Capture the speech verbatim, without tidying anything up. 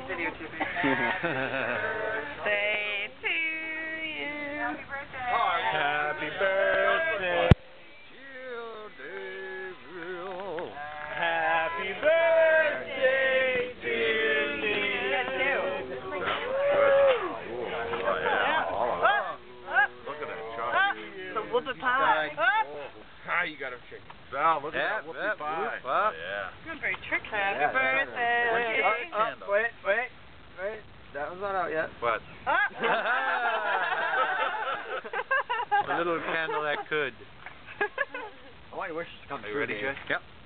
videotaping. Birthday to you. Happy birthday. Happy birthday, dear Gabriel. Happy birthday, dear Gabriel. Look at that chocolate. The whoopie pie. Ah, you got him shaking. Val, look at that whoopie pie. Oh, yeah. Good very trick. Happy Yeah, birthday. yeah. Uh, uh, Wait, wait, wait. That one's not out yet. What? A little candle that could. I want your wishes to come Are you true, ready, Dave. Jay? Yep.